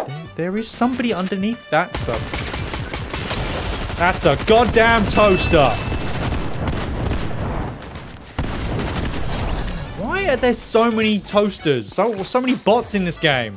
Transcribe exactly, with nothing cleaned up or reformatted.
There is somebody underneath that sub. That's a goddamn toaster. Why are there so many toasters? So, so many bots in this game?